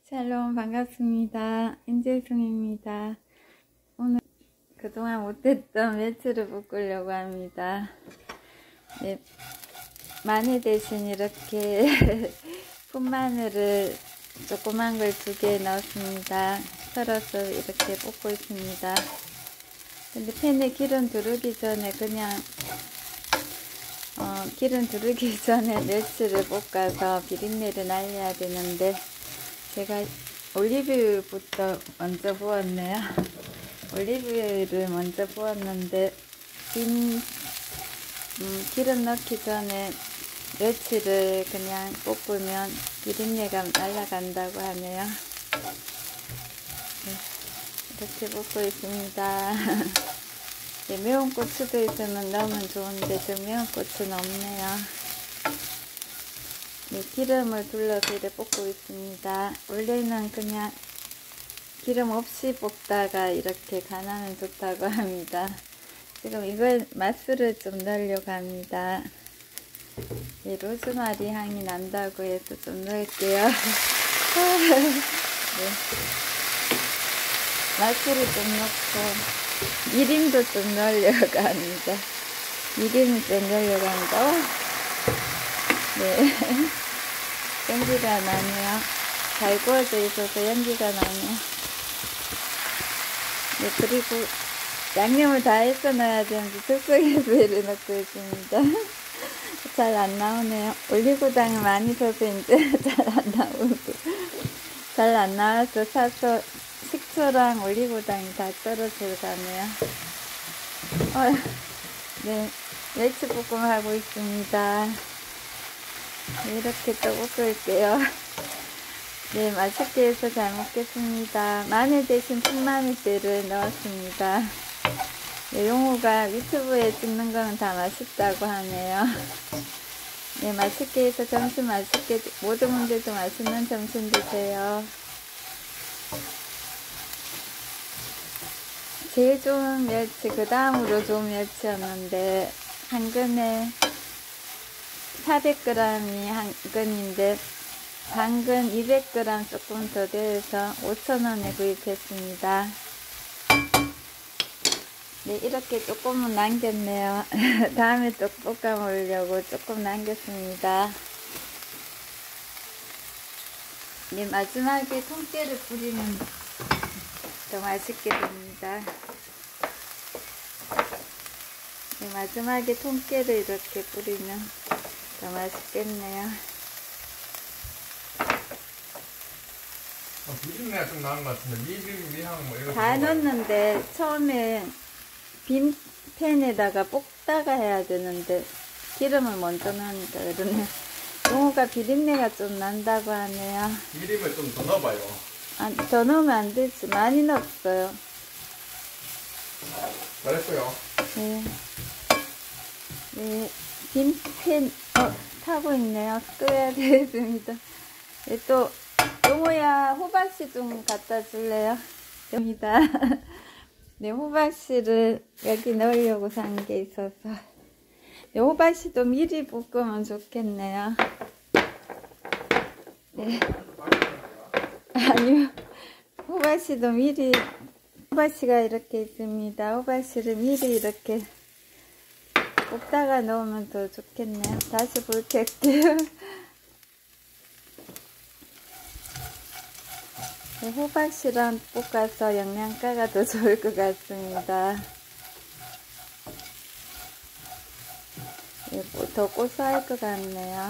샬롬 반갑습니다. 인재송입니다. 오늘 그동안 못했던 멸치를 볶으려고 합니다. 네, 마늘 대신 이렇게 풋마늘을 조그만 걸 2개 넣었습니다. 썰어서 이렇게 볶고 있습니다. 근데 팬에 기름 두르기 전에 그냥 기름 두르기 전에 멸치를 볶아서 비린내를 날려야 되는데 제가 올리브유부터 먼저 부었네요. 올리브유를 먼저 부었는데 기름 넣기 전에 멸치를 그냥 볶으면 비린내가 날아간다고 하네요. 네, 이렇게 볶고 있습니다. 네, 매운 고추도 있으면 넣으면 좋은데 저 매운 고추는 없네요. 네, 기름을 둘러서 이렇게 볶고 있습니다. 원래는 그냥 기름 없이 볶다가 이렇게 간하면 좋다고 합니다. 지금 이걸 맛술을 좀 넣으려고 합니다. 네, 로즈마리 향이 난다고 해서 좀 넣을게요. 네. 맛술을 좀 넣고 미림도 좀 넣으려고 합니다. 미림을 좀 넣으려고 합니다. 네, 연기가 나네요. 잘 구워져 있어서 연기가 나네요. 네, 그리고 양념을 다 해서 넣어야 되는데 즉석에서를 넣고 있습니다. 잘 안 나오네요. 올리고당을 많이 써서 이제 잘 안 나오고 잘 안 나와서 사서 식초랑 올리고당이 다 떨어져 가네요. 네, 멸치볶음 하고 있습니다. 네, 이렇게 또 볶을게요. 네, 맛있게 해서 잘 먹겠습니다. 마늘 대신 풋마늘들을 넣었습니다. 네, 용호가 유튜브에 찍는 거는 다 맛있다고 하네요. 네, 맛있게 해서 점심 맛있게, 모든 분들도 맛있는 점심 드세요. 제일 좋은 멸치, 그 다음으로 좋은 멸치였는데, 한 근에 400g이 한 근인데, 당근 200g 조금 더 돼서 5,000원에 구입했습니다. 네, 이렇게 조금은 남겼네요. 다음에 또 볶아 먹으려고 조금 남겼습니다. 네, 마지막에 통깨를 뿌리면 더 맛있게 됩니다. 네, 마지막에 통깨를 이렇게 뿌리면 더 맛있겠네요. 비린내가 좀 나는 것 같은데 미향 뭐 이런 다 넣었는데 처음에 빈 팬에다가 볶다가 해야 되는데 기름을 먼저 넣으니까 그러네. 용호가 비린내가 좀 난다고 하네요. 기름을 좀 더 넣어봐요. 더 넣으면 안 되지. 많이 넣었어요. 잘했어요. 네. 네, 빈 팬 타고 있네요. 끄야 되겠습니다. 네, 또 용호야 호박씨 좀 갖다 줄래요? 여기다. 네, 호박씨를 여기 넣으려고 산 게 있어서. 네, 호박씨도 미리 볶으면 좋겠네요. 네. 아니요. 호박씨도 미리, 호박씨가 이렇게 있습니다. 호박씨를 미리 이렇게 볶다가 넣으면 더 좋겠네요. 다시 불 켤게요. 네, 호박씨랑 볶아서 영양가가 더 좋을 것 같습니다. 네, 더 고소할 것 같네요.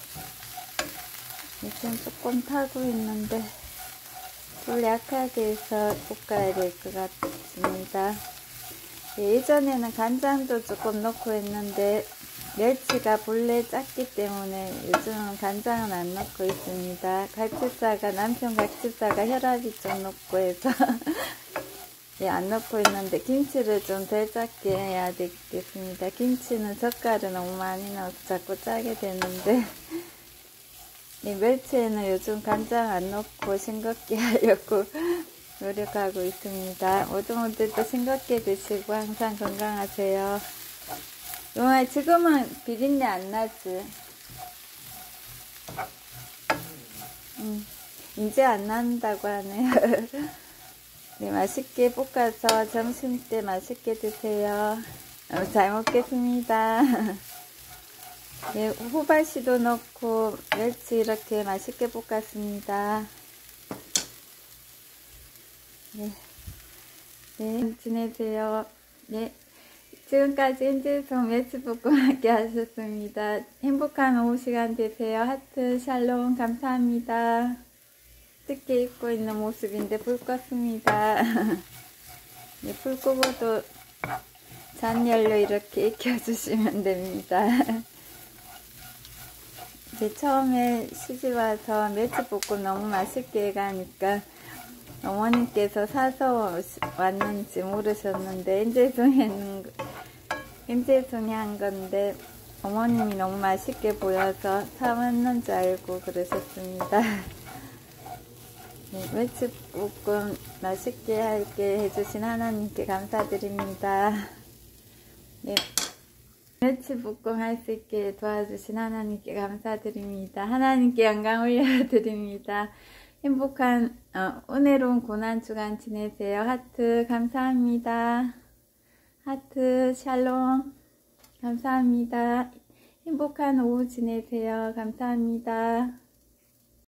지금 조금 타고 있는데 불 약하게 해서 볶아야 될 것 같습니다. 네, 예전에는 간장도 조금 넣고 했는데 멸치가 본래 작기 때문에 요즘은 간장은 안 넣고 있습니다. 갈치살가, 남편 갈치살가 혈압이 좀 높고 해서 네, 안 넣고 있는데 김치를 좀 덜 작게 해야 되겠습니다. 김치는 젓갈을 너무 많이 넣어서 자꾸 짜게 되는데 네, 멸치에는 요즘 간장 안 넣고 싱겁게 하려고 노력하고 있습니다. 모든 분들도 싱겁게 드시고 항상 건강하세요. 용아, 지금은 비린내 안 나지? 이제 안 난다고 하네요. 네, 맛있게 볶아서 점심때 맛있게 드세요. 잘 먹겠습니다. 네, 호박씨도 넣고 멸치 이렇게 맛있게 볶았습니다. 네, 네, 지내세요. 네, 지금까지 엔젤송 멸치볶음 함께 하셨습니다. 행복한 오후 시간 되세요. 하트 샬롬 감사합니다. 늦게 입고 있는 모습인데 불 껐습니다. 네, 불 끄고도 잔열로 이렇게 익혀주시면 됩니다. 네, 처음에 시집와서 멸치볶음 너무 맛있게 가니까 어머님께서 사서 왔는지 모르셨는데 엔젤송이 한 건데 어머님이 너무 맛있게 보여서 사왔는 줄 알고 그러셨습니다. 네, 멸치볶음 맛있게 하게 해주신 하나님께 감사드립니다. 네, 멸치볶음 할 수 있게 도와주신 하나님께 감사드립니다. 하나님께 영광 올려드립니다. 행복한 은혜로운 고난주간 지내세요. 하트 감사합니다. 하트 샬롬 감사합니다. 행복한 오후 지내세요. 감사합니다.